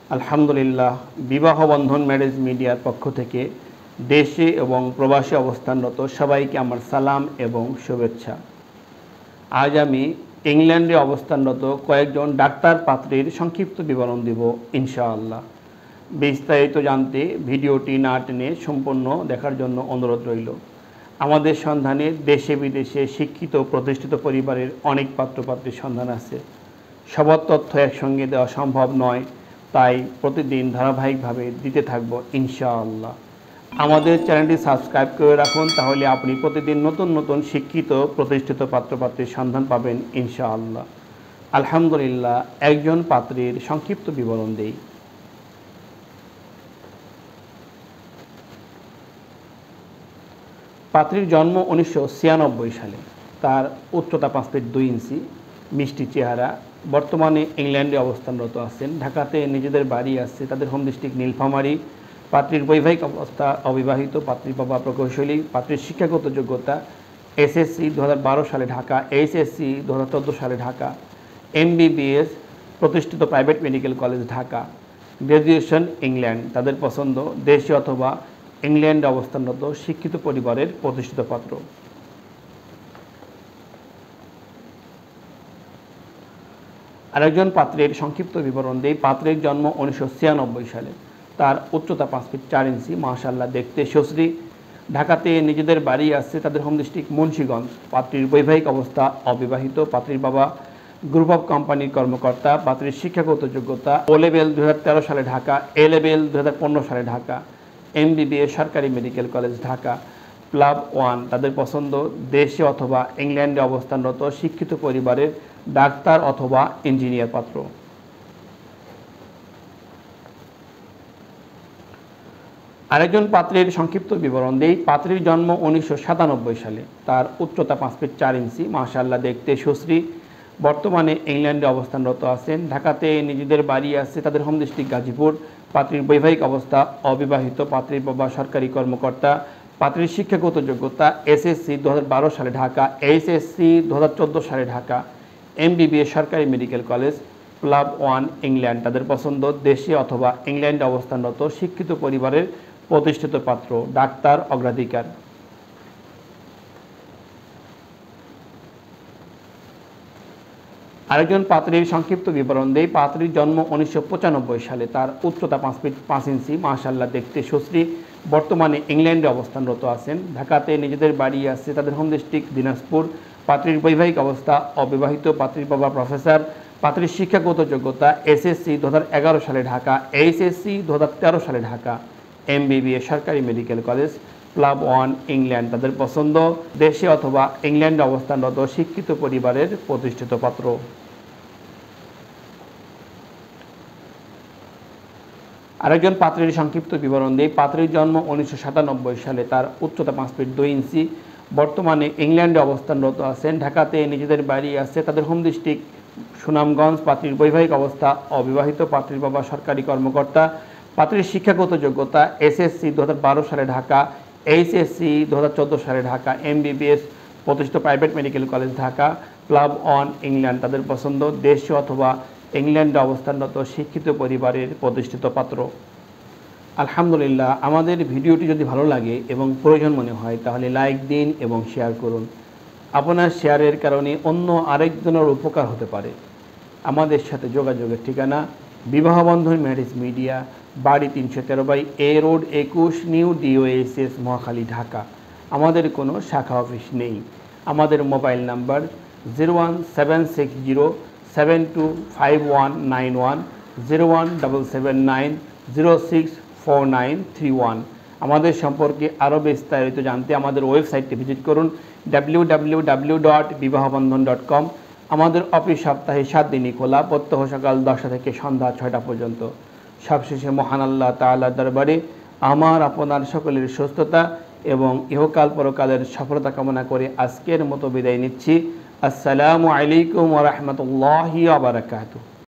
আলহামদুলিল্লাহ, বিবাহ বন্ধন ম্যারেজ মিডিয়ার পক্ষ থেকে দেশে এবং প্রবাসী অবস্থানরত সবাইকে আমার সালাম এবং শুভেচ্ছা। আজ আমি ইংল্যান্ডে অবস্থানরত কয়েকজন ডাক্তার পাত্রীর সংক্ষিপ্ত বিবরণ দেব ইনশাআল্লাহ। বিস্তারিত জানতে ভিডিওটি না টেনে সম্পূর্ণ দেখার জন্য অনুরোধ রইল। আমাদের সন্ধানে দেশে বিদেশে শিক্ষিত প্রতিষ্ঠিত পরিবারের অনেক পাত্রপাত্রীর সন্ধান আছে। সবার তথ্য একসঙ্গে দেওয়া সম্ভব নয়, তাই প্রতিদিন ধারাবাহিকভাবে দিতে থাকব ইনশাআল্লাহ। আমাদের চ্যানেলটি সাবস্ক্রাইব করে রাখুন, তাহলে আপনি প্রতিদিন নতুন নতুন শিক্ষিত প্রতিষ্ঠিত পাত্রপাত্রীর সন্ধান পাবেন ইনশাআল্লাহ। আলহামদুলিল্লাহ, একজন পাত্রীর সংক্ষিপ্ত বিবরণ দেই। পাত্রীর জন্ম 1996 সালে। তার উচ্চতা 5 ফিট 2 ইঞ্চি, মিষ্টি চেহারা। বর্তমানে ইংল্যান্ডে অবস্থানরত আছেন। ঢাকাতে নিজেদের বাড়ি আছে। তাদের হোম ডিস্ট্রিক্ট নীলফামারী। পাত্রীর বৈবাহিক অবস্থা অবিবাহিত। পাত্রীর বাবা প্রকৌশলী। পাত্রীর শিক্ষাগত যোগ্যতা এসএসসি 2012 সালে ঢাকা, এইচএসসি 2014 সালে ঢাকা, এমবিবিএস প্রতিষ্ঠিত private medical college Dhaka, graduation England. তাদের পছন্দ দেশে অথবা ইংল্যান্ডে অবস্থানরত শিক্ষিত পরিবারের প্রতিষ্ঠিত পাত্র। আরেকজন পাত্রের সংক্ষিপ্ত বিবরণ দেই। পাত্রের জন্ম 1996 সালে। তার উচ্চতা 5 ফিট 4 ইঞ্চি, মাশাআল্লাহ দেখতে সুশ্রী। ঢাকাতে নিজেদের বাড়ি আছে। তাদের হোম ডিস্ট্রিক্ট মুন্সিগঞ্জ। পাত্রীর বৈবাহিক অবস্থা অবিবাহিত। পাত্রীর বাবা গ্রুপ অফ কোম্পানির কর্মকর্তা। পাত্রীর শিক্ষাগত যোগ্যতা ও লেভেল 2013 সালে ঢাকা, এ লেভেল 2015 সালে ঢাকা, এমবিবিএস সরকারি মেডিকেল কলেজ ঢাকা, ক্লাব 1। তাদের পছন্দ দেশে অথবা ইংল্যান্ডে অবস্থানরত শিক্ষিত পরিবারের ডাক্তার অথবা ইঞ্জিনিয়ার পাত্র। আরেকজন পাত্রের সংক্ষিপ্ত বিবরণ দেই। পাত্রীর জন্ম 1997 সালে। তার উচ্চতা 5 ফিট 4 ইঞ্চি, মাশাআল্লাহ দেখতে সুশ্রী। বর্তমানে ইংল্যান্ডে অবস্থানরত আছেন। ঢাকাতে নিজেদের বাড়ি আছে। তাদের হোম ডিস্ট্রিক্ট গাজীপুর। পাত্রীর বৈবাহিক অবস্থা অবিবাহিত। পাত্রীর বাবা সরকারি কর্মকর্তা। পাত্রীর শিক্ষাগত যোগ্যতা এসএসসি 2012 সালে ঢাকা, এইচএসসি 2014 সালে ঢাকা, এমবিবিএস সরকারি মেডিকেল কলেজ, ক্লাব 1 ইংল্যান্ড। তাদের পছন্দ দেশে অথবা ইংল্যান্ডে অবস্থানরত শিক্ষিত পরিবারের প্রতিষ্ঠিত পাত্র, ডাক্তার অগ্রাধিকার। আরেকজন পাত্রীর সংক্ষিপ্ত বিবরণ দেই। পাত্রীর জন্ম 1995 সালে। তার উচ্চতা 5 ফিট 5 ইঞ্চি, মাশাআল্লাহ দেখতে সুশ্রী। বর্তমানে ইংল্যান্ডে অবস্থানরত আছেন। ঢাকাতে নিজেদের বাড়ি আছে। তাদের হোম ডিস্ট্রিক্ট দিনাজপুর। পাত্রীর বৈবাহিক অবস্থা অবিবাহিত। পাত্রীর বাবা প্রফেসর। পাত্রীর শিক্ষাগত যোগ্যতা এসএসসি 2011 সালে ঢাকা, এইচএসসি 2013 সালে ঢাকা, এমবিবিএস সরকারি মেডিকেল কলেজ, ক্লাব 1 ইংল্যান্ড। তাদের পছন্দ দেশে অথবা ইংল্যান্ডে অবস্থানরত শিক্ষিত পরিবারের প্রতিষ্ঠিত পাত্র। আরেকজন পাত্রীর সংক্ষিপ্ত বিবরণ দেই। পাত্রীর জন্ম 1997 সালে। তার উচ্চতা 5 ফিট 2 ইঞ্চি। বর্তমানে ইংল্যান্ডে অবস্থানরত আছেন। ঢাকাতে নিজেদের বাড়ি আছে। তাদের হোম ডিস্ট্রিক্ট সুনামগঞ্জ। পাত্রীর বৈবাহিক অবস্থা অবিবাহিত। পাত্রীর বাবা সরকারি কর্মকর্তা। পাত্রীর শিক্ষাগত যোগ্যতা এসএসসি 2012 সালে ঢাকা, এইচএসসি 2014 সালে ঢাকা, এমবিবিএস প্রতিষ্ঠিত private medical college Dhaka, club 1 England. তাদের পছন্দ দেশে অথবা ইংল্যান্ডে অবস্থানরত শিক্ষিত পরিবারের প্রতিষ্ঠিত পাত্র। আলহামদুলিল্লাহ, আমাদের ভিডিওটি যদি ভালো লাগে এবং প্রয়োজন মনে হয় তাহলে লাইক দিন এবং শেয়ার করুন। আপনার শেয়ারের কারণে অন্য আরেকজনের উপকার হতে পারে। আমাদের সাথে যোগাযোগের ঠিকানা বিবাহ বন্ধন ম্যারেজ মিডিয়া, বাড়ি 313/A road 21, new DOHS, Mohakhali, Dhaka. আমাদের কোনো শাখা অফিস নেই। আমাদের মোবাইল নাম্বার 01760725191, 01779064931। আমাদের সম্পর্কে আরও বিস্তারিত জানতে আমাদের ওয়েবসাইটটি ভিজিট করুন www.bibahobandhon.com। আমাদের অফিস সপ্তাহে 7 দিনই খোলা, প্রত্যহ সকাল 10টা থেকে সন্ধ্যা 6টা পর্যন্ত। সবশেষে মহান আল্লাহ তাআলার দরবারে আমার আপনার সকলের সুস্থতা এবং ইহকাল পরকালের সফলতা কামনা করে আজকের মতো বিদায় নিচ্ছি। আসসালামু আলাইকুম ওয়া রাহমাতুল্লাহি ওয়া বারাকাতুহু।